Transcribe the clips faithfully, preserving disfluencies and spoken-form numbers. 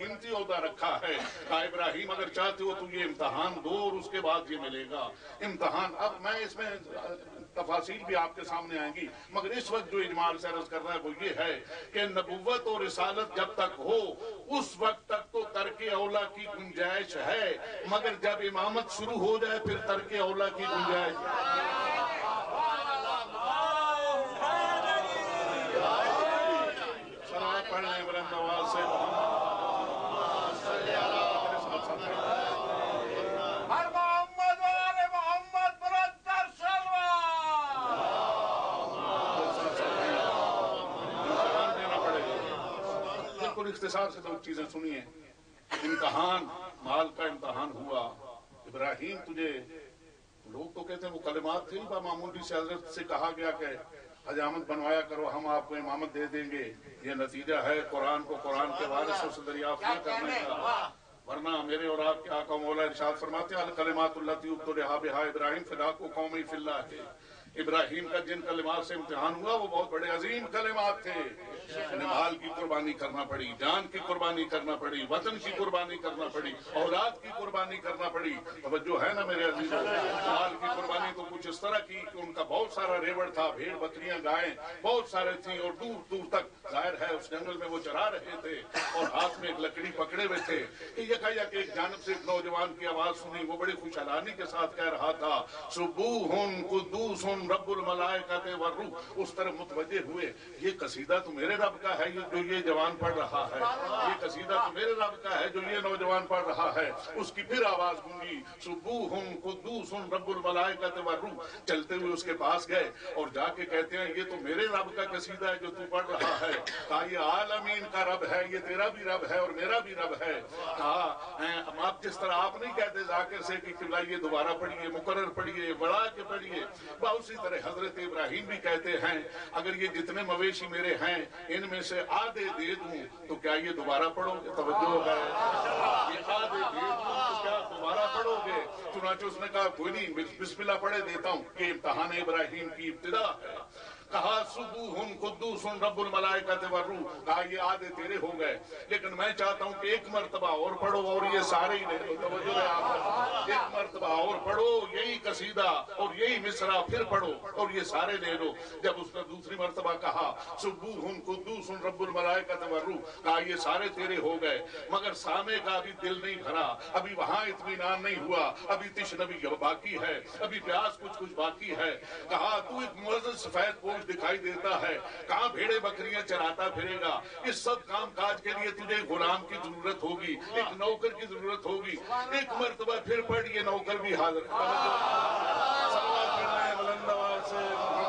कीमती ओहदा रखा है। कहा इब्राहिम अगर चाहते हो तो ये इम्तहान दो और उसके बाद ये मिलेगा इम्तहान। अब मैं इसमें तफासील भी आपके सामने आएंगी, मगर इस वक्त जो इजमाल से अर्ज कर रहा है वो ये है कि नबुव्वत और रिसालत जब तक हो उस वक्त तक तो तर्क औला की गुंजाइश है, मगर जब इमामत शुरू हो जाए फिर तर्क औला की गुंजाइश पढ़ लें बुलंद आवाज से इख्तिसार से दो चीजें सुनिए। इम्तहान, माल का इम्तहान हुआ। इब्राहिम तुझे, लोग तो कहते हैं वो कलिमात थे, मामूली से हजरत से कहा गया कि हजामत बनवाया करो, हम आपको इमामत दे देंगे। ये नतीजा है कुरान को कुरान के वारिसों से दरियाफ्त न करने का। वरना मेरे और आपके आका मौला इरशाद फरमाते हैं अल कलिमातुल्लती उब्तलिहा बिहा इब्राहिम फिलाकु कौमी फिल्लाह। इब्राहिम का जिन कलिमात से इम्तिहान हुआ वो बहुत बड़े अजीम कलिमात थे। माल की कुर्बानी करना पड़ी, जान की कुर्बानी करना पड़ी, वतन की कुर्बानी करना पड़ी, औलाद की कुर्बानी करना पड़ी। तवज्जो है ना मेरे अजीजों? माल की कुर्बानी तो कुछ इस तरह की कि उनका बहुत सारा रेवड़ था, भेड़ बकरियां गायें बहुत सारे थी और दूर दूर तक जाहिर है उस जंगल में वो चरा रहे थे और हाथ में एक लकड़ी पकड़े हुए थे कि यकायक एक जानब से एक नौजवान की आवाज सुनी। वो बड़ी खुशहाली के साथ कह रहा था सुबूहुन कुद्दूसुन रब्बुल मलाइकत वर्रूह। उस तरफ मुतवज्जे हुए, ये कसीदा तो मेरे रब का है जो ये जवान पढ़ रहा है, ये कसीदा तो मेरे रब का है जो ये नौजवान पढ़ रहा है। उसकी फिर आवाज गूंगी सुबूहुन कुद्दूसुन रब्बुल मलाइकत वर्रूह। चलते हुए उसके पास गए और जाके कहते हैं ये तो मेरे रब का कसीदा है जो तू पढ़ रहा है। कहा ये आलमीन का रब है, ये तेरा भी रब है और मेरा भी रब है। कहा आप जिस तरह आप नहीं कहते जाकिर से कि ये दोबारा पढ़िए, मुकर्रर पढ़िए, बढ़ा के पढ़िए, उसी तरह हजरत इब्राहिम भी कहते हैं अगर ये जितने मवेशी मेरे हैं इनमें से आधे दे दूं तो क्या ये दोबारा पढ़ोगे? तवज्जो है, ये आधे दे दूं तो क्या दोबारा पढ़ोगे? चुनांचे उसने कहा कोई नहीं, बिस्मिल्लाह पढ़े देता हूँ कि इम्तिहान इब्राहिम की इब्तिदा है। कहा सुबूहुन कुद्दूसुन रब्बुल मलाइकत वर्रूह। कहा ये आधे तेरे हो गए, लेकिन मैं चाहता हूँ कि एक मर्तबा और पढ़ो और ये सारे ही ले लो। तवज्जो है आप, एक मर्तबा और पढ़ो यही कसीदा और यही मिसरा, फिर पढ़ो और ये सारे ले लो। जब उसने दूसरी मर्तबा कहा सुबूहुन कुद्दूसुन रब्बुल मलाइकत वर्रूह, कहा ये सारे तेरे हो गए, मगर सामे का अभी दिल नहीं भरा, अभी वहां इत्मीनान नहीं हुआ, अभी तिश्नबी बाकी है, अभी प्यास कुछ कुछ बाकी है। कहा तू एक मुअज़्ज़ज़ सफेद पोश दिखाई देता है, कहाँ भेड़े बकरियां चराता फिरेगा। इस सब काम काज के लिए तुझे गुलाम की जरूरत होगी, एक नौकर की जरूरत होगी। एक मर्तबा फिर पढ़, ये नौकर भी हाजिर। सलवात पढ़ना है बुलंद आवाज से।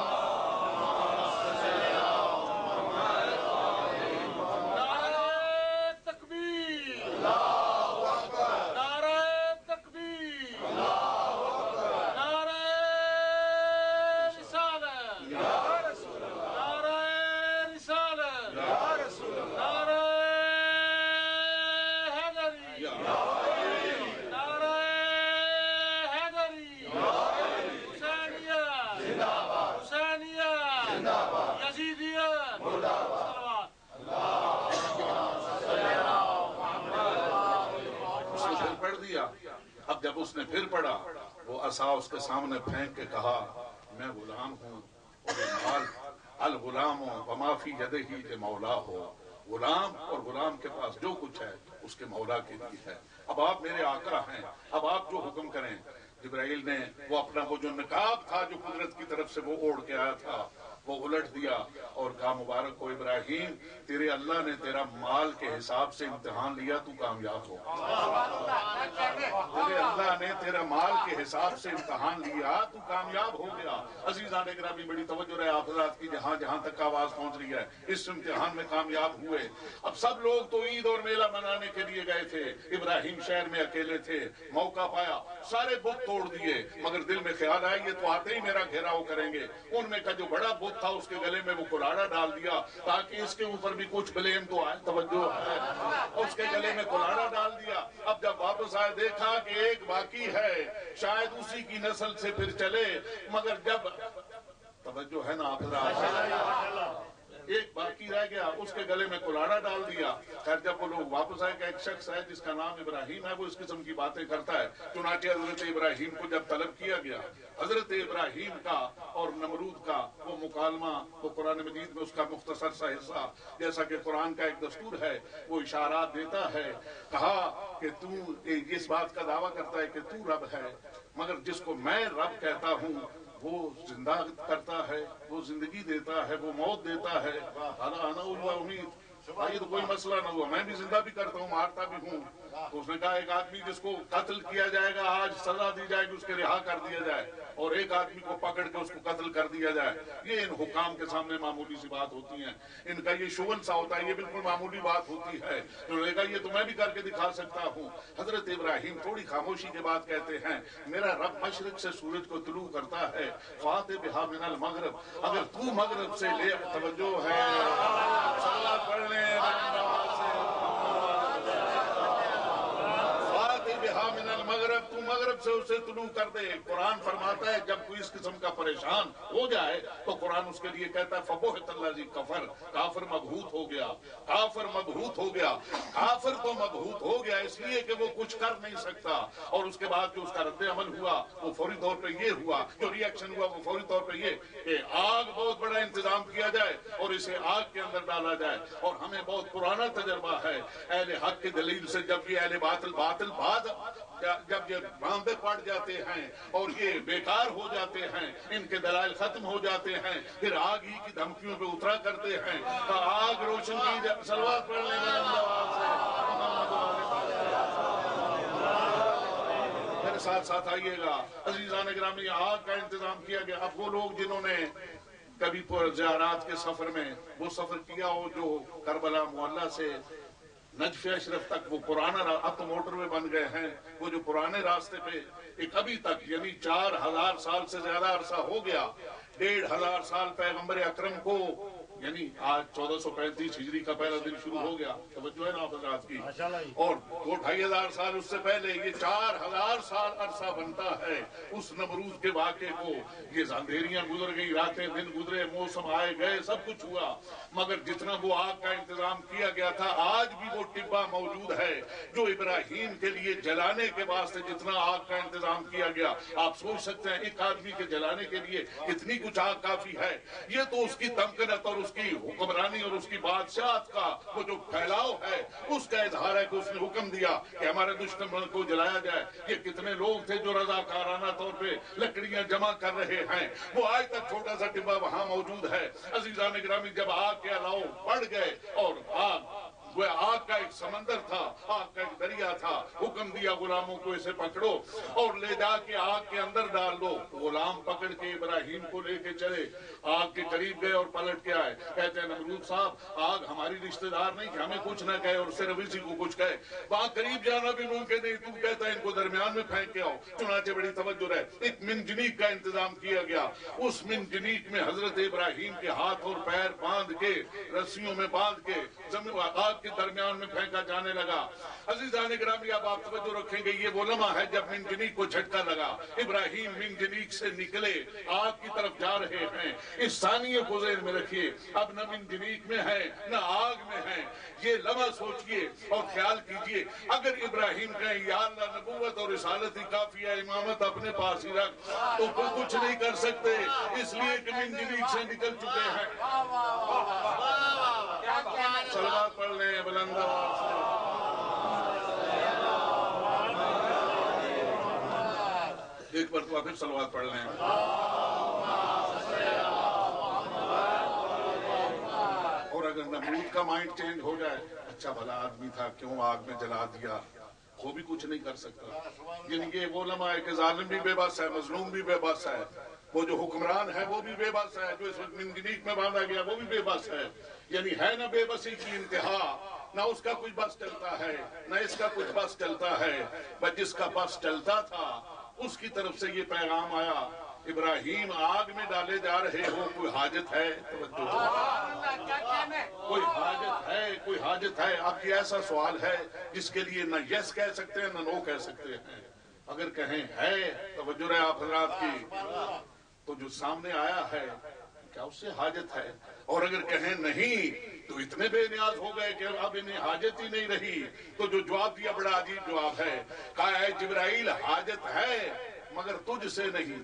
अब जब उसने फिर पढ़ा वो असा उसके सामने फेंक के कहा मैं गुलाम हूँ और ये माल अल गुलाम व माफी यदिही के मौला हो। गुलाम और गुलाम के पास जो कुछ है उसके मौला के लिए है। अब आप मेरे आका हैं, अब आप जो हुक्म करें। जिब्राइल ने वो अपना वो जो नकाब था जो कुदरत की तरफ से वो ओढ़ के आया था वो उलट दिया और कहा मुबारक हो इब्राहिम, तेरे अल्लाह ने तेरा माल के हिसाब से इम्तिहान लिया, तू कामयाब हो। तेरे अल्लाह ने तेरा माल के हिसाब से इम्तिहान लिया, तू कामयाब हो गया। अजीज़ान गिरामी बड़ी तवज्जो रहे आप हज़रात की, जहाँ जहाँ तक आवाज पहुंच रही है, इस इम्तिहान में कामयाब हुए। अब सब लोग तो ईद और मेला मनाने के लिए गए थे, इब्राहिम शहर में अकेले थे। मौका पाया सारे बुत तोड़ दिए, मगर दिल में ख्याल आया ये तो आते ही मेरा घेराव करेंगे। उनमें का जो बड़ा बुत था उसके गले में वो कुल्हाड़ा डाल दिया ताकि इसके ऊपर भी कुछ ब्लेम तो आए। तवज्जो है, उसके गले में कुल्हाड़ा डाल दिया। अब जब वापस आए देखा कि एक बाकी है, शायद उसी की नस्ल से फिर चले। मगर जब तवज्जो है ना आप ایک باقی رہ گیا، اس کے گلے میں کلاڑا ڈال دیا۔ خیر جب وہ لوگ واپس آئے کہ ایک شخص ہے جس کا نام ابراہیم ہے، وہ اس قسم کی باتیں کرتا ہے، چنانچہ حضرت ابراہیم کو جب طلب کیا گیا، حضرت ابراہیم کا اور نمرود کا وہ مکالمہ، وہ قرآن مجید میں اس کا مختصر سا حصہ، جیسا کہ قرآن کا ایک دستور ہے، وہ اشارات دیتا ہے۔ کہا کہ تو اس بات کا دعویٰ کرتا ہے کہ تو رب ہے، مگر جس کو میں رب کہتا ہوں وہ زندہ کرتا ہے، وہ زندگی دیتا ہے، وہ موت دیتا ہے۔ انا انا امید، یہ تو کوئی مسئلہ نہ ہوا، میں بھی زندہ بھی کرتا ہوں، مارتا بھی ہوں۔ تو اس نے کہا ایک آدمی جس کو قتل کیا جائے گا، آج سزا دی جائے گی، اس کے رہا کر دیا جائے، اور ایک آدمی کو پکڑ کے اس کو قتل کر دیا جائے۔ یہ ان حکام کے سامنے معمولی سی بات ہوتی ہیں، ان کا یہ شغل سا ہوتا ہے، یہ بالکل معمولی بات ہوتی ہے۔ انہوں نے کہا یہ تو میں بھی کر کے دکھا سکتا ہوں۔ حضرت ابراہیم تھوڑی خاموشی کے بعد کہتے ہیں، میرا رب مشرق سے سورج کو طلوع کرتا ہے، فاتح بہا من المغرب، اگر تو مغرب سے لے، توجہ ہے، صلوات پڑھ لیں من المغرب، تو مغرب سے اسے طلوع کر دے۔ قرآن فرماتا ہے جب کوئی اس قسم کا پریشان ہو جائے تو قرآن اس کے لیے کہتا ہے فبہت الذی کفر، کافر مبہوت ہو گیا، کافر مبہوت ہو گیا۔ کافر تو مبہوت ہو گیا اس لیے کہ وہ کچھ کر نہیں سکتا، اور اس کے بعد جو اس کا رد عمل ہوا وہ فوری طور پہ یہ ہوا، جو ری ایکشن ہوا وہ فوری طور پہ یہ کہ آگ بہت بڑا انتظام کیا جائے اور اسے آگ کے اندر ڈالا جائے۔ اور ہمیں بہت پرانا تجربہ ہے اہل حق کی دلیل سے، جب یہ اہل باطل باطل بعد جب یہ باندھے پڑ جاتے ہیں اور یہ بیکار ہو جاتے ہیں، ان کے دلائل ختم ہو جاتے ہیں، پھر آگ ہی کی دھمکیوں پہ اترا کرتے ہیں کہ آگ روشن کی جائے۔ صلوات پڑھنے میں میرے ساتھ ساتھ آئیے گا عزیزان گرامی، آگ کا انتظام کیا گیا۔ اب وہ لوگ جنہوں نے کبھی زیارات کے سفر میں وہ سفر کیا ہو جو کربلا معلیٰ سے نجف اشرف تک، وہ پرانا اب تو موٹر وے بن گئے ہیں، وہ جو پرانے راستے پہ ایک ابھی تک یعنی چار ہزار سال سے زیادہ عرصہ ہو گیا، ڈیڑھ ہزار سال پیغمبر اکرم کو، یعنی آج چودہ سو پینتیس ہجری کا پہلا دن شروع ہو گیا، توجہ ہے نا حضرات کی، اور دو ڈھائی ہزار سال اس سے پہلے یہ چار ہزار سال عرصہ بنتا ہے اس نمرود کے واقعے کو۔ یہ اندھیریاں گزر گئی، راتیں دن گزرے، موسم آئے گئے، سب کچھ ہوا، مگر جتنا وہ آگ کا انتظام کیا گیا تھا آج بھی وہ ٹبا موجود ہے جو ابراہیم کے لیے جلانے کے واسطے جتنا آگ کا انتظام کیا گیا۔ آپ سوچ سکتے ہیں ایک آدمی کے جلانے کے لیے اتنی کچھ آگ کافی ہے؟ یہ تو اس کی تمکنت اور اس کی حکمرانی اور اس کی بادشاہت کا وہ جو پھیلاؤ ہے اس کا اظہار ہے کہ اس نے حکم دیا کہ ہمارے دشمن کو جلایا جائے۔ یہ کتنے لوگ تھے جو رضاکارانہ طور پہ لکڑیاں جمع کر رہے ہیں، وہ آج تک چھوٹا سا ٹبا وہاں موجود ہے۔ عزیزان گرامی، جب آگ کے الاؤ بڑھ گئے اور آگ وہ آگ کا ایک سمندر تھا، آگ کا ایک دریا تھا، حکم دیا غلاموں کو اسے پکڑو اور لے جا کے آگ کے اندر ڈال دو۔ غلام پکڑ کے ابراہیم کو لے کے چلے، آگ کے قریب گئے اور پلٹ کے آئے، کہتے ہیں نمرود صاحب آگ ہماری رشتہ دار نہیں کہ ہمیں کچھ نہ کہے اور صرف اسی کو کچھ کہے، وہاں قریب جانا بھی ممکن نہیں، تو کہتا ہے ان کو درمیان میں پھینک کے آؤ۔ چنانچہ بڑی توجہ رہے، ایک منجنیق کا انتظام کیا گیا، اس منجنیق میں حضرت ابراہیم کے ہاتھ اور پیر باندھ کے رسیوں میں باندھ کے زمین آگ کے درمیان میں پھینکا جانے لگا۔ عزیزان گرامی، اب آپ توجہ رکھیں گے، یہ وہ لمحہ ہے جب منجنیق کو جھٹکا لگا، ابراہیم منجنیق سے نکلے آگ کی طرف جا رہے ہیں۔ اس ثانیے کو ذہن میں رکھیے، اب نہ منجنیق میں ہے نہ آگ میں ہے، یہ لمحہ سوچئے اور خیال کیجئے اگر ابراہیم کہیں یا اللہ نبوت اور رسالت ہی کافی ہے، امامت اپنے پاس ہی رکھ، تو وہ کچھ نہیں کر سکتے، اس لیے کہ منجنیق سے نکل چکے ہیں۔ صلوات پڑھ لیں بلند آواز سے۔ ایک بار تو پھر صلوات پڑھ لیں۔ اور اگر نمرود کا مائنڈ چینج ہو جائے، اچھا بھلا آدمی تھا کیوں آگ میں جلا دیا، وہ بھی کچھ نہیں کر سکتا۔ یعنی کہ وہ لمحہ ہے کہ ظالم بھی بے بس ہے، مظلوم بھی بے بس ہے، وہ جو حکمران ہے وہ بھی بے بس ہے، جو اس وقت منجنیق میں باندھا گیا وہ بھی بے بس ہے۔ یعنی ہے نہ بے بسی کی انتہا، نہ اس کا کچھ بس چلتا ہے نہ اس کا کچھ بس چلتا ہے، بس جس کا بس چلتا تھا اس کی طرف سے یہ پیغام آیا، ابراہیم آگ میں ڈالے جا رہے ہو، کوئی حاجت ہے؟ کوئی حاجت ہے؟ کوئی حاجت ہے؟ اب یہ ایسا سوال ہے جس کے لیے نہ یس کہہ سکتے ہیں نہ نو کہہ سکتے ہیں۔ اگر کہیں ہے، توجہ رہے آپ حضرات کی، تو جو سامنے آیا ہے کیا اس سے حاجت ہے؟ اور اگر کہیں نہیں تو اتنے بے نیاز ہو گئے کہ اب انہیں حاجت ہی نہیں رہی، تو جو جواب دیا بڑا عجیب جواب ہے، کہا ہے جبرائیل حاجت ہے مگر تجھ سے نہیں،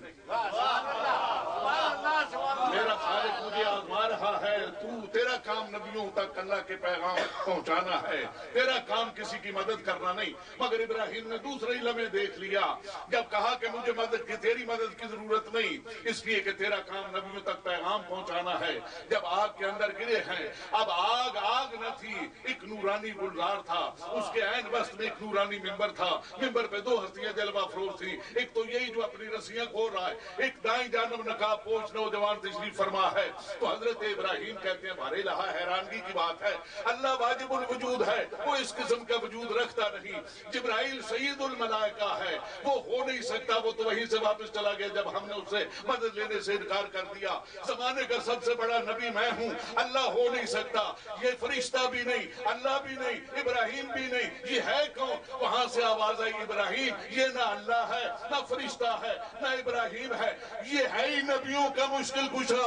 میرا خالق مجھے آزما رہا ہے، تو تیرا کام نبیوں تک اللہ کے پیغام پہنچانا ہے، تیرا کام کسی کی مدد کرنا نہیں۔ مگر ابراہیم نے دوسرے ہی لمحے دیکھ لیا جب کہا کہ مجھے مدد کی تیری مدد کی ضرورت نہیں، اس لیے کہ تیرا کام نبیوں تک پیغام پہنچانا ہے۔ جب آگ کے اندر گرے ہیں، اب آگ آگ نہ تھی، ایک نورانی گلزار تھا، اس کے عین وسط میں ایک نورانی ممبر تھا، ممبر پہ دو ہستیاں جلوہ افروز تھی، ایک تو یہی جو اپنی رسیاں کھول رہا ہے، ایک دائیں جانب نقاب پوش نوجوان تشریف فرما ہے۔ تو حضرت ابراہیم کہتے ہیں بھارے لہا حیرانگی کی بات ہے، اللہ واجب الوجود ہے، وہ اس قسم کا وجود رکھتا نہیں۔ جبرائیل سید الملائکہ ہے، وہ ہو نہیں سکتا، وہ تو وہیں سے واپس چلا گیا جب ہم نے اس سے مدد لینے سے انکار کر دیا۔ زمانے کا سب سے بڑا نبی میں ہوں، اللہ ہو نہیں سکتا، یہ فرشتہ بھی نہیں، اللہ بھی نہیں، ابراہیم بھی نہیں، یہ ہے کون؟ وہاں سے آواز آئی ابراہیم یہ نہ اللہ ہے، نہ فرشتہ ہے، نہ ابراہیم ہے، یہ ہے ہی نبیوں کا مشکل کشا۔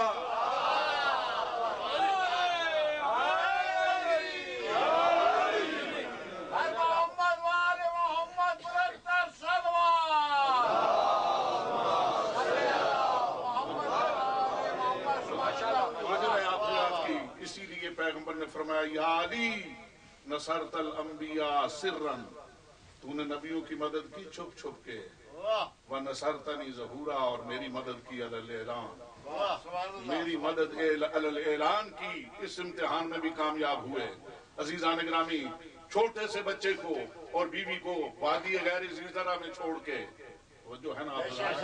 اسی لیے پیغمبر نے فرمایا یا علی نصرت الانبیاء سرا، تو نے نبیوں کی مدد کی چھپ چھپ کے، وَنَصَرْتَنِي ظَهُورًا، اور میری مدد کی علی الاعلان، میری مدد علی الاعلان کی، اس امتحان میں بھی کامیاب ہوئے۔ عزیزان گرامی، چھوٹے سے بچے کو اور بیوی کو وادی غیر ذی زرع میں چھوڑ کے، وہ جو ہے نا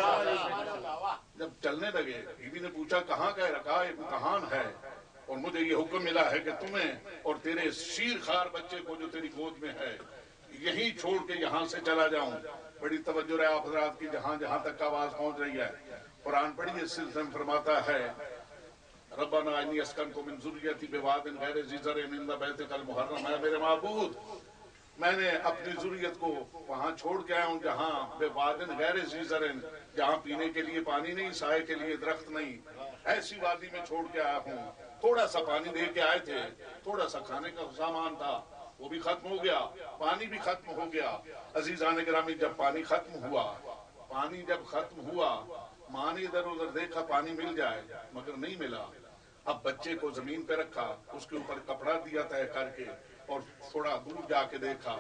جب چلنے لگے، بیوی نے پوچھا کہاں گئے؟ رکھا ایک امتحان ہے اور مجھے یہ حکم ملا ہے کہ تمہیں اور تیرے شیر خار بچے کو جو تیری گود میں ہے یہیں چھوڑ کے یہاں سے چلا جاؤں۔ بڑی توجہ رہے آپ حضرات کی، جہاں جہاں تک آواز پہنچ رہی ہے۔ قرآن پڑھیے، اس سلسلے میں فرماتا ہے ربنا انی اسکنت من ذریتی بواد غیر ذی زرع عند بیتک المحرم، اے میرے معبود میں نے اپنی ذریت کو وہاں چھوڑ کے آیا ہوں جہاں بواد غیر ذی زرع، جہاں پینے کے لیے پانی نہیں، سائے کے لیے درخت نہیں، ایسی وادی میں چھوڑ کے آیا ہوں۔ تھوڑا سا پانی دے کے آئے تھے، تھوڑا سا کھانے کا سامان تھا، وہ بھی ختم ہو گیا، پانی بھی ختم ہو گیا۔ عزیزان گرامی، جب پانی ختم ہوا، پانی جب ختم ہوا، ماں نے ادھر ادھر دیکھا پانی مل جائے، مگر نہیں ملا۔ اب بچے کو زمین پہ رکھا، اس کے اوپر کپڑا دیا طے کر کے، اور تھوڑا دور جا کے دیکھا،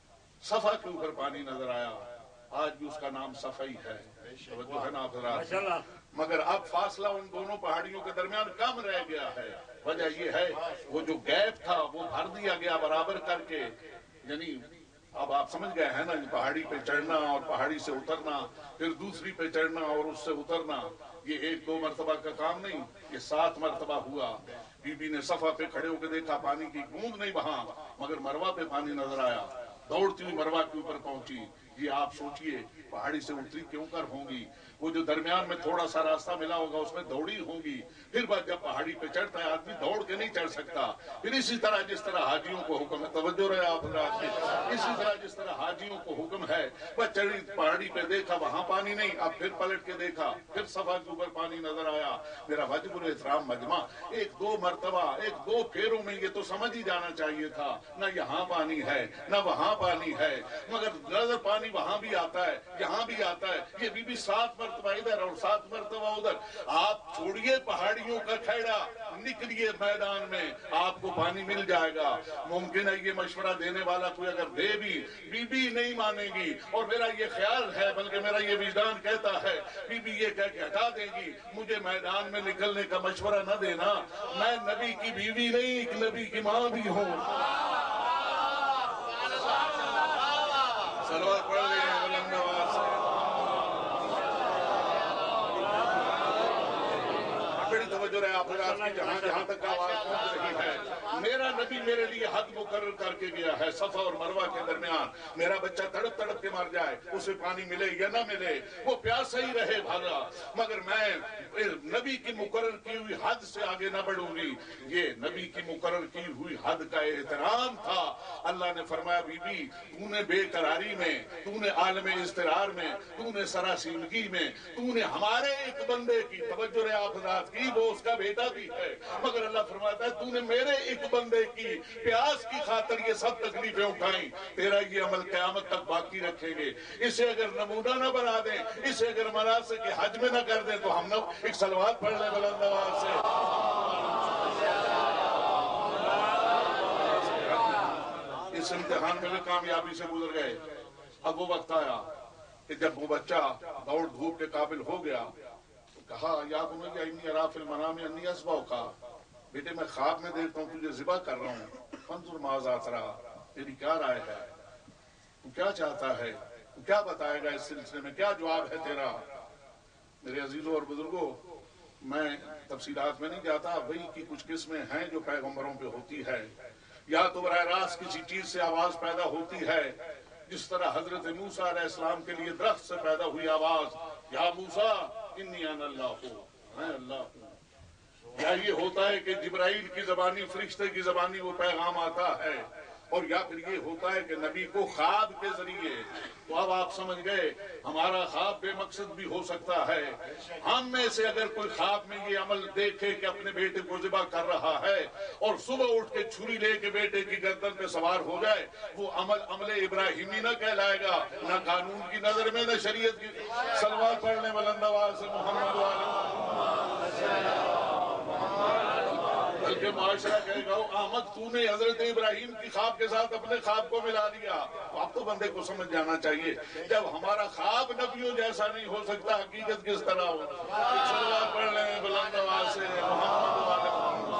صفا کے اوپر پانی نظر آیا۔ آج بھی اس کا نام صفا ہی ہے، جو ہے نا حضرات۔ مگر اب فاصلہ ان دونوں پہاڑیوں کے درمیان کم رہ گیا ہے۔ وجہ یہ ہے وہ جو گیپ تھا وہ بھر دیا گیا برابر کر کے، یعنی اب آپ سمجھ گئے ہیں نا، پہاڑی پہ چڑھنا اور پہاڑی سے اترنا، پھر دوسری پہ چڑھنا اور اس سے اترنا، یہ ایک دو مرتبہ کا کام نہیں، یہ سات مرتبہ ہوا۔ بی بی نے صفا پہ کھڑے ہو کے دیکھا، پانی کی بوند نہیں وہاں، مگر مروہ پہ پانی نظر آیا۔ دوڑتی ہوئی مروہ کے اوپر پہنچی۔ یہ آپ سوچئے پہاڑی سے اتری کیوں کر ہوں گی؟ وہ جو درمیان میں تھوڑا سا راستہ ملا ہوگا اس میں دوڑی ہوں گی۔ پھر بعد جب پہاڑی پہ چڑھتا ہے آدمی دوڑ کے نہیں چڑھ سکتا۔ پھر اسی طرح جس طرح حاجیوں کو حکم ہے، توجہ رہے آپ حضرات کی، اسی طرح جس طرح حاجیوں کو حکم ہے، وہ چڑھی پہاڑی پہ دیکھا وہاں پانی نہیں، اب پھر پلٹ کے دیکھا، پھر صفا کے اوپر پانی نظر آیا۔ میرا واجب الاحترام مجمع، ایک دو مرتبہ ایک دو پھیروں میں یہ تو سمجھ ہی جانا چاہیے تھا، نہ یہاں پانی ہے نہ وہاں پانی ہے، مگر نظر پانی وہاں بھی آتا ہے یہاں بھی آتا ہے۔ یہ بی بی سات مرتبہ ادھر اور سات مرتبہ ادھر۔ آپ چھوڑیے پہاڑیوں کا کھیڑا، نکلیے میدان میں، آپ کو پانی مل جائے گا۔ ممکن ہے یہ مشورہ دینے والا کوئی اگر دے بھی، بی بی نہیں مانے گی، اور میرا یہ خیال ہے بلکہ میرا یہ وجدان کہتا ہے بی بی یہ کہہ کے ہٹا دے گی مجھے میدان میں نکلنے کا مشورہ نہ دینا، میں نبی کی بیوی نہیں ایک نبی کی ماں بھی ہوں۔ صلوات پڑھ لیں بلند آواز سے۔ بڑی توجہ رہے آپ حضرات کی، جہاں جہاں تک آواز پہنچ رہی ہے۔ میرا نبی میرے لیے حد مقرر کر کے گیا ہے صفا اور مروہ کے درمیان۔ میرا بچہ تڑپ تڑپ کے مر جائے، اسے پانی ملے یا نہ ملے، وہ پیاسا ہی رہے بھلا، مگر میں نبی کی مقرر کی ہوئی حد سے آگے نہ بڑھوں گی۔ یہ نبی کی مقرر کی ہوئی حد کا احترام تھا۔ اللہ نے فرمایا بی بی تو نے بے قراری میں، تو نے عالم اضطرار میں، تو نے سراسیمگی میں، تو نے ہمارے ایک بندے کی، توجہ رہے آپ حضرات کی، وہ اس کا بیٹا بھی ہے، مگر اللہ فرماتا ہے تو نے میرے ایک بندے کی پیاس کی خاطر یہ سب تکلیفیں اٹھائیں، تیرا یہ عمل قیامت تک باقی رکھیں گے۔ اسے اگر نمونہ نہ بنا دیں، اسے اگر مناسک حج میں نہ کر دیں تو ہم نہ ایک صلوات پڑھ لیں بلند آواز سے۔ اس امتحان میں بھی کامیابی سے گزر گئے۔ اب وہ وقت آیا کہ جب وہ بچہ دوڑ دھوپ کے قابل ہو گیا تو کہا یا بنی انی اری فی المنام انی اذبحک، بیٹے میں خواب میں دیکھتا ہوں تجھے ذبح کر رہا ہوں، فانظر ماذا تری، تیری کیا رائے ہے، تو کیا چاہتا ہے، تو کیا بتائے گا اس سلسلے میں، کیا جواب ہے تیرا؟ میرے عزیزوں اور بزرگوں، میں تفصیلات میں نہیں جاتا، وحی کی کچھ قسمیں ہیں جو پیغمبروں پہ ہوتی ہے، یا تو براہ راست کسی چیز سے آواز پیدا ہوتی ہے، جس طرح حضرت موسیٰ علیہ السلام کے لیے درخت سے پیدا ہوئی آواز یا موسیٰ انی انا اللہ ہوں، میں اللہ ہوں، یا یہ ہوتا ہے کہ جبرائیل کی زبانی، فرشتے کی زبانی وہ پیغام آتا ہے، اور یا پھر یہ ہوتا ہے کہ نبی کو خواب کے ذریعے۔ تو اب آپ سمجھ گئے ہمارا خواب بے مقصد بھی ہو سکتا ہے۔ ہم میں سے اگر کوئی خواب میں یہ عمل دیکھے کہ اپنے بیٹے کو ذبح کر رہا ہے اور صبح اٹھ کے چھری لے کے بیٹے کی گردن پہ سوار ہو جائے، وہ عمل عمل ابراہیمی نہ کہلائے گا، نہ قانون کی نظر میں، نہ شریعت کی۔ صلوات پڑھنے بلند آواز سے محمد والے، بلکہ معاشرہ کہے گا احمد تو نے حضرت ابراہیم کی خواب کے ساتھ اپنے خواب کو ملا دیا۔ اب تو بندے کو سمجھ جانا چاہیے جب ہمارا خواب نبیوں جیسا نہیں ہو سکتا، حقیقت کس طرح ہو۔ صلوات پڑھ لیں بلند آواز سے محمد والے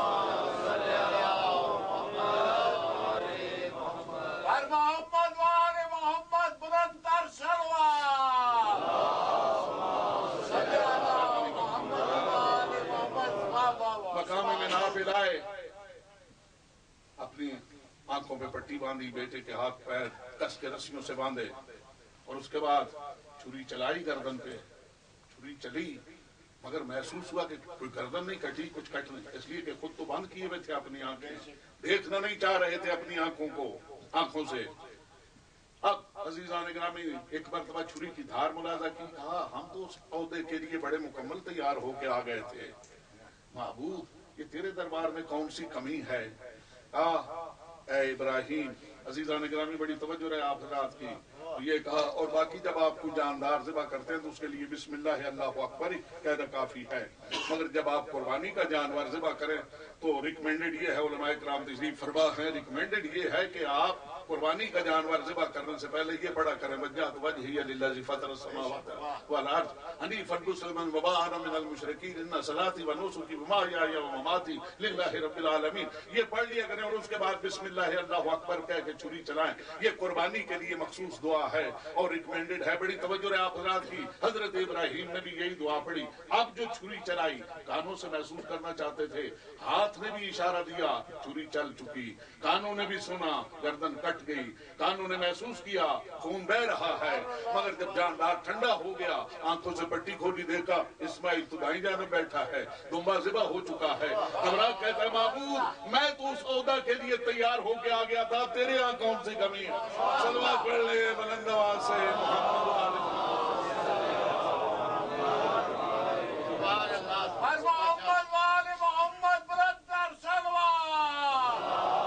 محمد والے محمد، بلند تر صلوات۔ مقام منافل آئے، اپنی آنکھوں پہ پٹی باندھی، بیٹے کے ہاتھ پیر کس کے رسیوں سے باندھے، اور اس کے بعد چھری چلائی گردن پہ، چھری چلی، مگر محسوس ہوا کہ کوئی گردن نہیں کٹی، کچھ کٹ نہیں، اس لیے کہ خود تو بند کیے ہوئے تھے اپنی آنکھیں، دیکھنا نہیں چاہ رہے تھے اپنی آنکھوں کو، آنکھوں سے۔ اب عزیزان گرامی ایک مرتبہ چھری کی دھار ملاحظہ کی، کہا ہم تو اس عہدے کے لیے بڑے مکمل تیار ہو کے آ گئے تھے، معبود یہ تیرے دربار میں کون سی کمی ہے؟ کہا اے ابراہیم، عزیزان گرامی بڑی توجہ رہے آپ حضرات کی، یہ کہا اور باقی جب آپ کو جاندار ذبح کرتے ہیں تو اس کے لیے بسم اللہ اللہ اکبر کہنا کافی ہے، مگر جب آپ قربانی کا جانور ذبح کریں تو ریکمینڈڈ یہ ہے، علماء کرام تشریف فرما ہے، ریکمینڈڈ یہ ہے کہ آپ قربانی کا جانور ذبح کرنے سے پہلے یہ پڑھا کریں وجہت وجہی للذی فطر السماوات والارض حنیفا مسلما وما انا من المشرکین ان صلاتی ونسکی ومحیای ومماتی للہ رب العالمین، یہ پڑھ لیا کریں اور اس کے بعد بسم اللہ اللہ اکبر کہہ کے چھری چلائیں، یہ قربانی کے لیے مخصوص دعا ہے اور ریکمینڈڈ ہے۔ بڑی توجہ ہے آپ حضرات کی، حضرت ابراہیم نے بھی یہی دعا پڑھی۔ اب جو چھری چلائی کانوں سے محسوس کرنا چاہتے تھے، ہاتھ نے بھی اشارہ دیا، چھری چل چکی، کانوں نے بھی سنا، گردن کٹ گئی، کانوں نے محسوس کیا خون بہ رہا ہے، مگر جب جاندار ٹھنڈا ہو گیا، آنکھوں سے پٹی کھولی، دیکھا اسماعیل تو دائیں جانب بیٹھا ہے، دمبا ذبح ہو چکا ہے۔ عمران کہتا ہے معبود میں تو اس عہدہ کے لیے تیار ہو کے آ گیا تھا، تیرے ہاں کون سی کمی ہے؟ صلوات پڑھ لے بلند آواز سے محمد والے محمد والے محمد، بلند تر صلوات۔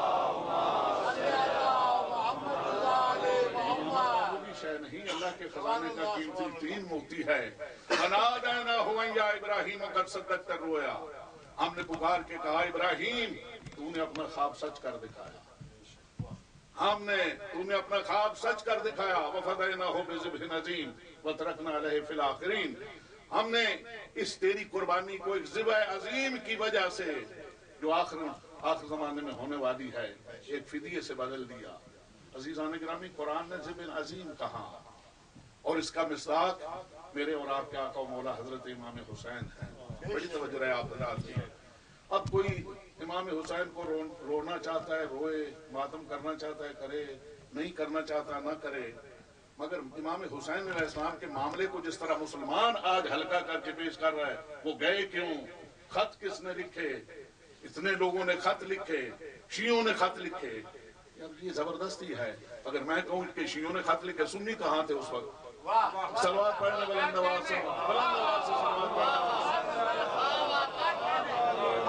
کوئی شے نہیں، اللہ کے خزانے کا قیمتی ترین موتی ہے۔ فنادیناہ یا ابراہیم قد صدقت الرؤیا، ہم نے پکار کے کہا ابراہیم تو نے اپنا خواب سچ کر دکھایا، ہم نے تو نے اپنا خواب سچ کر دکھایا۔ وفدیناہ بذبح عظیم وترکنا علیہ فی الآخرین، ہم نے اس تیری قربانی کو ایک ذبح عظیم کی وجہ سے جو آخر آخر زمانے میں ہونے والی ہے ایک فدیے سے بدل دیا۔ عزیزان گرامی قرآن نے ذبح عظیم کہا، اور اس کا مصداق میرے اور آپ کے آقا و مولا حضرت امام حسین ہے۔ بڑی توجہ رہے آپ حضرات کی۔ اب کوئی امام حسین کو رو رونا چاہتا ہے روئے، ماتم کرنا چاہتا ہے کرے، نہیں کرنا چاہتا نہ کرے، مگر امام حسین علیہ السلام کے معاملے کو جس طرح مسلمان آج ہلکا کر کے پیش کر رہا ہے، وہ گئے کیوں، خط کس نے لکھے، اتنے لوگوں نے خط لکھے، شیعوں نے خط لکھے، یہ زبردستی ہے۔ اگر میں کہوں کہ شیعوں نے خط لکھے، سنی کہاں تھے اس وقت؟ صلوات پڑھنے بلند آواز سے، بلند آواز سے صلوات پڑھنے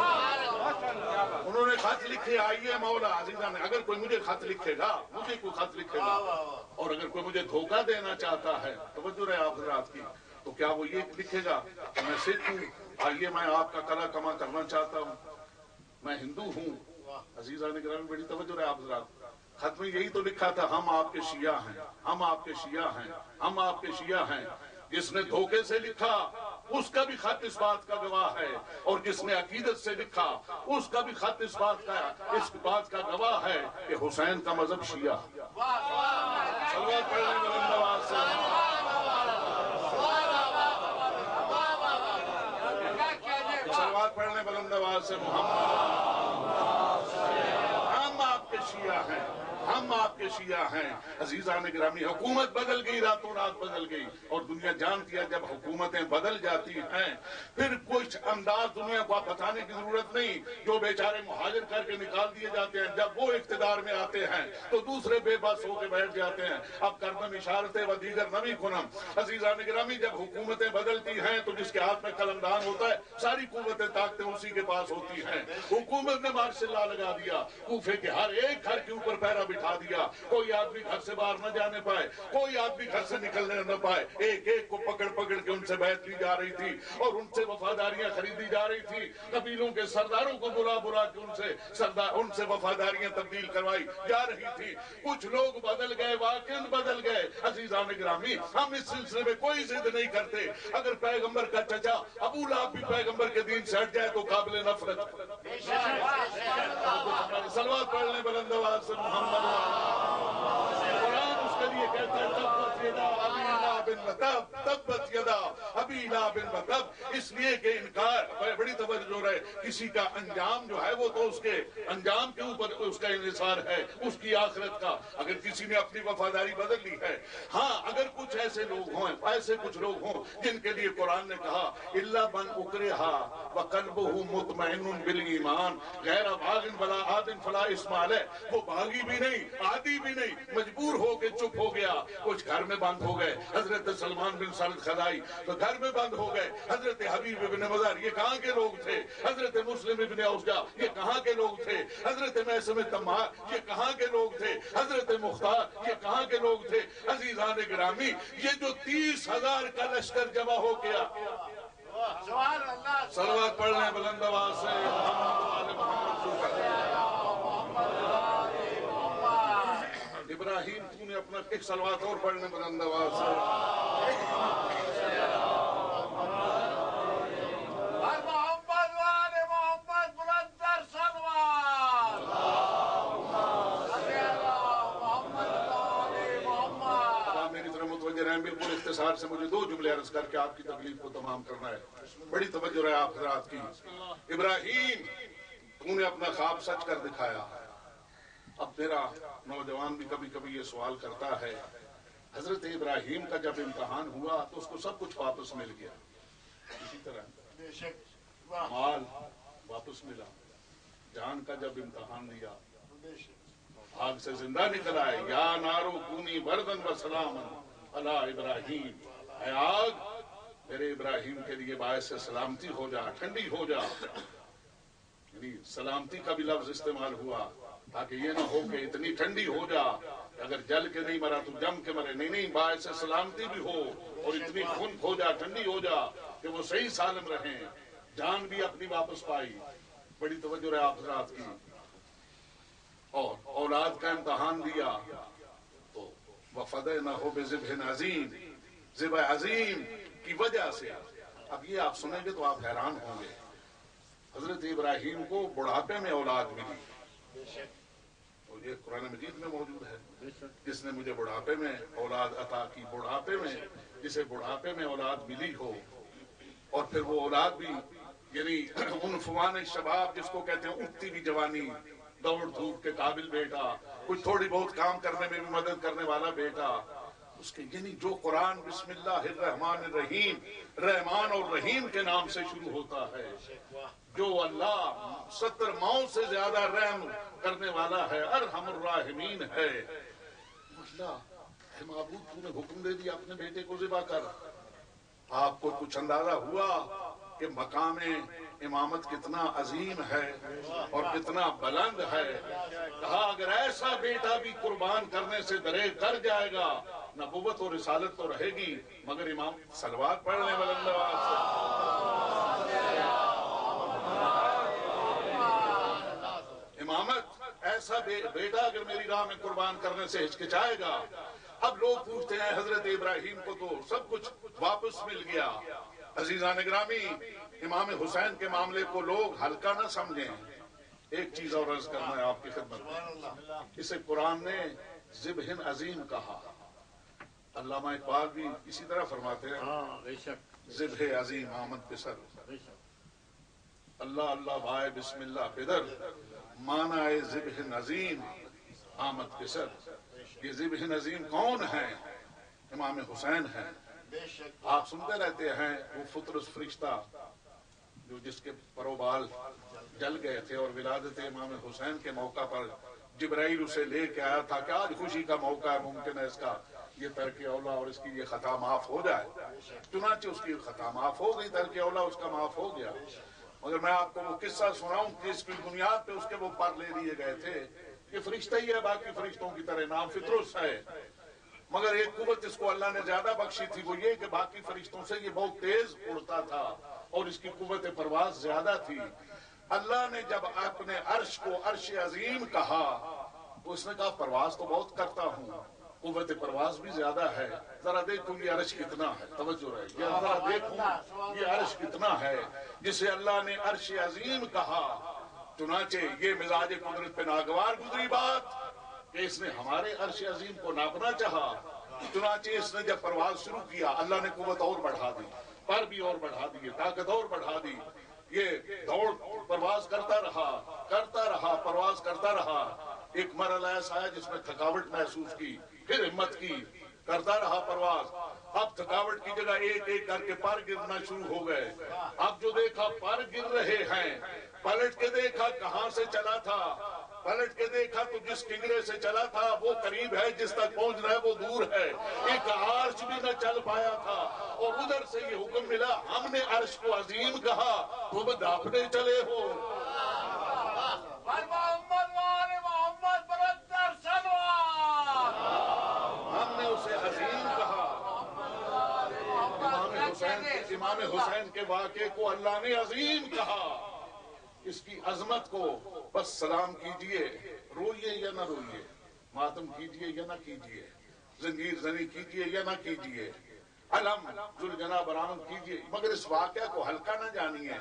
خط لکھے آئیے مولا عزیزہ نے، اگر کوئی مجھے خط لکھے گا، مجھے کوئی خط لکھے گا اور اگر کوئی مجھے دھوکہ دینا چاہتا ہے، توجہ رہے آپ حضرات کی، تو کیا وہ یہ لکھے گا کہ میں سکھ ہوں، آئیے میں آپ کا کلا کما کرنا چاہتا ہوں، میں ہندو ہوں؟ عزیزان گرامی بڑی توجہ رہے آپ حضرات، خط میں یہی تو لکھا تھا، ہم آپ کے شیعہ ہیں، ہم آپ کے شیعہ ہیں، ہم آپ کے شیعہ ہیں۔ جس نے دھوکے سے لکھا اس کا بھی خط اس بات کا گواہ ہے، اور جس نے عقیدت سے لکھا اس کا بھی خط اس بات کا اس بات کا گواہ ہے کہ حسین کا مذہب شیعہ۔ صلوات پڑھنے بلند آواز سے، صلوات پڑھنے بلند آواز سے، محمد، ہم آپ کے شیعہ ہیں، ہم آپ کے شیعہ ہیں۔ عزیزان گرامی حکومت بدل گئی، راتوں رات بدل گئی، اور دنیا جانتی ہے جب حکومتیں بدل جاتی ہیں پھر کچھ انداز دنیا کو آپ بتانے کی ضرورت نہیں، جو بیچارے مہاجر کر کے نکال دیے جاتے ہیں جب وہ اقتدار میں آتے ہیں تو دوسرے بے بس ہو کے بیٹھ جاتے ہیں۔ اب کردم اشارتیں و دیگر نبی کنم، عزیزان گرامی جب حکومتیں بدلتی ہیں تو جس کے ہاتھ میں قلمدان ہوتا ہے ساری قوتیں طاقتیں اسی کے پاس ہوتی ہیں۔ حکومت نے مارشل لا لگا دیا، کوفے کے ہر ایک گھر کے اوپر پہرا بٹھا دیا، کوئی آدمی گھر سے باہر نہ جانے پائے، کوئی آدمی گھر سے نکلنے نہ پائے، ایک ایک کو پکڑ پکڑ کے ان سے بیعت لی جا رہی تھی اور ان سے وفاداریاں خریدی جا رہی تھی، قبیلوں کے سرداروں کو بلا بلا کے ان سے سردار ان سے وفاداریاں تبدیل کروائی جا رہی تھی۔ کچھ لوگ بدل گئے، واقعاً بدل گئے۔ عزیزان گرامی ہم اس سلسلے میں کوئی ضد نہیں کرتے، اگر پیغمبر کا چچا ابو لہب بھی پیغمبر کے دین سے ہٹ جائے تو قابل نفرت۔ صلوات پڑھنے بلند آواز سے، محمد، قرآن اس کے لیے کہتا ہے تبت یدا ابی لہب وتب، تبت یدا ابی لہب وتب، اس لیے کہ انکار، بڑی توجہ رہے، کسی کا انجام جو ہے وہ تو اس کے انجام کے اوپر اس کا انحصار ہے، اس کی آخرت کا، اگر کسی نے اپنی وفاداری بدل لی ہے۔ ہاں اگر کچھ ایسے لوگ ہوں ایسے کچھ لوگ ہوں جن کے لیے قرآن نے کہا الا من اکرہ وقلبہ مطمئن بالایمان غیر باغ ولا عاد فلا اثم علیہ، وہ باغی بھی نہیں، عادی بھی نہیں، مجبور ہو کے چپ ہو گیا، کچھ گھر میں بند ہو گئے، حضرت سلمان بن سعد خدائی تو گھر میں بند ہو گئے، حضرت حبیب بن مظہر یہ کہاں کے لوگ تھے، حضرت مسلم بن اوجا یہ کہاں کے لوگ تھے، حضرت میثم تمار یہ کہاں کے لوگ تھے، حضرت مختار یہ کہاں کے لوگ تھے۔ عزیزان گرامی یہ جو تیس ہزار کا لشکر جمع ہو گیا، صلوات پڑھنے بلند آواز سے، محمد محمد ابراہیم تو نے اپنا ایک صلوات اور پڑھنے بلند آواز سے، محمد وآل محمد برندر سلوات، محمد وآل محمد۔ آپ میری طرح متوجہ رہیں، بالکل اختصار سے مجھے دو جملے عرض کر کے آپ کی تکلیف کو تمام کرنا ہے، بڑی توجہ رہے آپ حضرات کی۔ ابراہیم تو نے اپنا خواب سچ کر دکھایا۔ اب میرا نوجوان بھی کبھی کبھی یہ سوال کرتا ہے، حضرت ابراہیم کا جب امتحان ہوا تو اس کو سب کچھ واپس مل گیا، اسی طرح مال واپس ملا، جان کا جب امتحان لیا آگ سے زندہ نکل آئے، یا نارو کونی بردن و سلاما علی ابراہیم، اے آگ میرے ابراہیم کے لیے باعث سلامتی ہو جا، ٹھنڈی ہو جا، یعنی سلامتی کا بھی لفظ استعمال ہوا تاکہ یہ نہ ہو کہ اتنی ٹھنڈی ہو جا اگر جل کے نہیں مرا تو جم کے مرے، نہیں نہیں باعث سلامتی بھی ہو اور اتنی خنک ہو جا، ٹھنڈی ہو جا کہ وہ صحیح سالم رہیں، جان بھی اپنی واپس پائی۔ بڑی توجہ رہے آپ حضرات کی۔ اور اولاد کا امتحان دیا تو وَفَدَيْنَاهُ بِذِبْحٍ عَظِيمٍ، ذبح عظیم کی وجہ سے۔ اب یہ آپ سنیں گے تو آپ حیران ہوں گے، حضرت ابراہیم کو بڑھاپے میں اولاد ملی، اور یہ قرآن مجید میں موجود ہے، جس نے مجھے بڑھاپے میں اولاد عطا کی، بڑھاپے میں جسے بڑھاپے میں اولاد ملی ہو، اور پھر وہ اولاد بھی یعنی عنفوان شباب جس کو کہتے ہیں، اٹھتی بھی جوانی، دوڑ دھوپ کے قابل بیٹا، کچھ تھوڑی بہت کام کرنے میں بھی مدد کرنے والا بیٹا، اس کے یعنی جو قرآن بسم اللہ الرحمن الرحیم، رحمان اور رحیم کے نام سے شروع ہوتا ہے، جو اللہ ستر ماؤں سے زیادہ رحم کرنے والا ہے، ارحم الراحمین ہے، اللہ اے معبود تو نے حکم دے دیا اپنے بیٹے کو ذبح کر۔ آپ کو کچھ اندازہ ہوا کہ مقام امامت کتنا عظیم ہے اور کتنا بلند ہے. کہا اگر ایسا بیٹا بھی قربان کرنے سے دریغ کر جائے گا نبوت اور رسالت تو رہے گی مگر امام صلوات پڑھنے بلند آواز سے. امامت ایسا بیٹا اگر میری راہ میں قربان کرنے سے ہچکچائے گا. اب لوگ پوچھتے ہیں حضرت ابراہیم کو تو سب کچھ واپس مل گیا. عزیزان گرامی امام حسین کے معاملے کو لوگ ہلکا نہ سمجھیں. ایک چیز اور عرض کرنا ہے آپ کی خدمت میں. اسے قرآن نے ذبح عظیم کہا. علامہ اقبال بھی اسی طرح فرماتے ہیں ذبح عظیم آمد پسر. اللہ اللہ بھائی بسم اللہ بدر مانا ہے ذبح عظیم آمد پسر. یہ ذبح عظیم کون ہے؟ امام حسین ہے. آپ سنتے رہتے ہیں وہ فطرس فرشتہ جو جس کے پروبال جل گئے تھے اور ولادت امام حسین کے موقع پر جبرائیل اسے لے کے آیا تھا کہ آج خوشی کا موقع ہے, ممکن ہے اس کا یہ ترک اولا اور اس کی یہ خطا معاف ہو جائے. چنانچہ اس کی خطا معاف ہو گئی, ترک اولا اس کا معاف ہو گیا. مگر میں آپ کو وہ قصہ سناؤں کہ اس کی بنیاد پہ اس کے وہ پر لے لیے گئے تھے. یہ فرشتہ ہی ہے, باقی فرشتوں کی طرح, نام فطرس ہے. مگر ایک قوت اس کو اللہ نے زیادہ بخشی تھی, وہ یہ کہ باقی فرشتوں سے یہ بہت تیز اڑتا تھا اور اس کی قوت پرواز زیادہ تھی. اللہ نے جب اپنے عرش کو عرش عظیم کہا تو اس نے کہا پرواز تو بہت کرتا ہوں, قوت پرواز بھی زیادہ ہے. ذرا دیکھوں یہ عرش کتنا ہے, توجہ رہے, یہ ذرا دیکھوں یہ عرش کتنا ہے جسے اللہ نے عرش عظیم کہا. چنانچہ یہ مزاج قدرت پہ ناگوار گزری بات کہ اس نے ہمارے عرش عظیم کو ناپنا چاہا. چنانچہ اس نے جب پرواز شروع کیا اللہ نے قوت اور بڑھا دی, پر بھی اور بڑھا دی, طاقت اور بڑھا دی. یہ دوڑ پرواز کرتا رہا کرتا رہا پرواز کرتا رہا. ایک مرحلہ ایسا ہے جس میں تھکاوٹ محسوس کی, پھر ہمت کی, کرتا رہا پرواز. اب تھکاوٹ کی جگہ ایک ایک کر کے پر گرنا شروع ہو گئے. اب جو دیکھا پر گر رہے ہیں, پلٹ کے دیکھا کہاں سے چلا تھا, پلٹ کے دیکھا تو جس کنگرے سے چلا تھا وہ قریب ہے, جس تک پہنچ رہا ہے وہ دور ہے. ایک عرش بھی نہ چل پایا تھا اور ادھر سے یہ حکم ملا ہم نے عرش کو عظیم کہا تم ڈھانپنے چلے ہو. ہم نے اسے عظیم کہا. امام حسین امام حسین کے واقعے کو اللہ نے عظیم کہا. اس کی عظمت کو بس سلام کیجئے, روئیے یا نہ روئیے, ماتم کیجئے یا نہ کیجئے, زنجیر زنی کیجئے یا نہ کیجئے, علم ذوالجناح برآمد کیجئے, مگر اس واقعہ کو ہلکا نہ جانیے.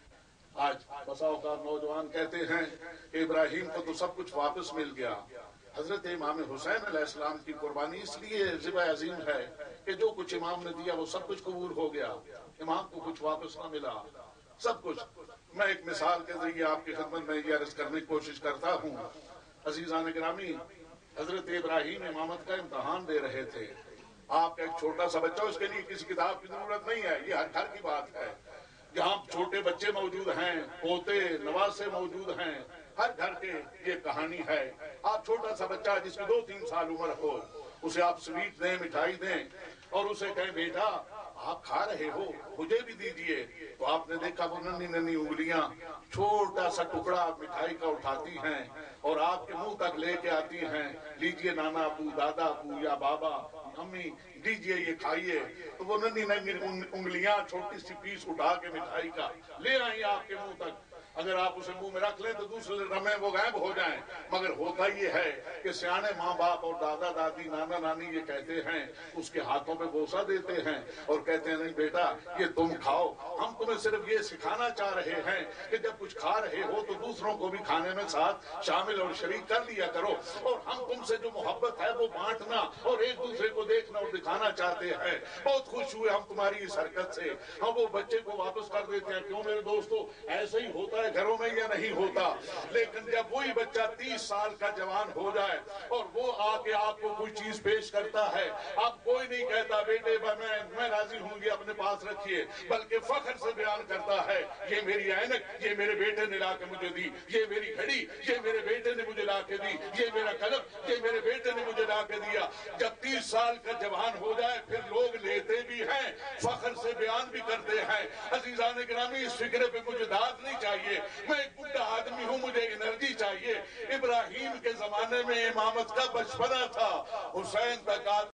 آج بسا اوقات نوجوان کہتے ہیں کہ ابراہیم کو تو سب کچھ واپس مل گیا. حضرت امام حسین علیہ السلام کی قربانی اس لیے ذبح عظیم ہے کہ جو کچھ امام نے دیا وہ سب کچھ قبول ہو گیا, امام کو کچھ واپس نہ ملا, سب کچھ. میں ایک مثال کے ذریعے آپ کی خدمت میں یہ عرض کرنے کی کوشش کرتا ہوں. عزیزان گرامی, حضرت ابراہیم امامت کا امتحان دے رہے تھے. آپ کا ایک چھوٹا سا بچہ, اس کے لیے کسی کتاب کی ضرورت نہیں ہے, یہ ہر گھر کی بات ہے. جہاں چھوٹے بچے موجود ہیں, پوتے نواسے موجود ہیں, ہر گھر کے یہ کہانی ہے. آپ چھوٹا سا بچہ جس کی دو تین سال عمر ہو, اسے آپ سویٹ دیں, مٹھائی دیں اور اسے کہیں بیٹا آپ کھا رہے ہو مجھے بھی دیجئے, تو آپ نے دیکھا وہ ننھی ننھی انگلیاں چھوٹا سا ٹکڑا مٹھائی کا اٹھاتی ہیں اور آپ کے منہ تک لے کے آتی ہیں, لیجئے نانا ابو, دادا ابو یا بابا, امی دیجئے یہ کھائیے. تو وہ ننھی ننھی انگلیاں چھوٹی سی پیس اٹھا کے مٹھائی کا لے آئی آپ کے منہ تک. اگر آپ اسے منہ میں رکھ لیں تو دوسرے لمحے وہ غائب ہو جائیں. مگر ہوتا یہ ہے کہ سیانے ماں باپ اور دادا دادی نانا نانی یہ کہتے ہیں, اس کے ہاتھوں پہ بوسہ دیتے ہیں اور کہتے ہیں نہیں بیٹا یہ تم کھاؤ, ہم تمہیں صرف یہ سکھانا چاہ رہے ہیں کہ جب کچھ کھا رہے ہو تو دوسروں کو بھی کھانے میں ساتھ شامل اور شریک کر لیا کرو, اور ہم تم سے جو محبت ہے وہ بانٹنا اور ایک دوسرے کو دیکھنا اور دکھانا چاہتے ہیں. بہت خوش ہوئے ہم تمہاری اس حرکت سے. ہم وہ بچے کو واپس کر دیتے ہیں. کیوں میرے دوستو, ایسے ہی ہوتا ہے گھروں میں یا نہیں ہوتا؟ لیکن جب وہی بچہ تیس سال کا جوان ہو جائے اور وہ آ کے آپ کو کوئی چیز پیش کرتا ہے, اب کوئی نہیں کہتا بیٹے میں میں راضی ہوں گی اپنے پاس رکھیے, بلکہ فخر سے بیان کرتا ہے یہ میری عینک یہ میرے بیٹے نے لا کے مجھے دی, یہ میری گھڑی یہ میرے بیٹے نے مجھے لا کے دی, یہ میرا قلم یہ میرے بیٹے نے مجھے لا کے دیا. جب تیس سال کا جوان ہو جائے پھر لوگ لیتے بھی ہیں, فخر سے بیان بھی کرتے ہیں۔ عزیزان گرامی، اس فکرے پہ مجھے داد نہیں چاہیے، میں ایک بڑھا آدمی ہوں، مجھے انرجی چاہیے۔ ابراہیم کے زمانے میں امامت کا بچپنا تھا، حسین تک آتے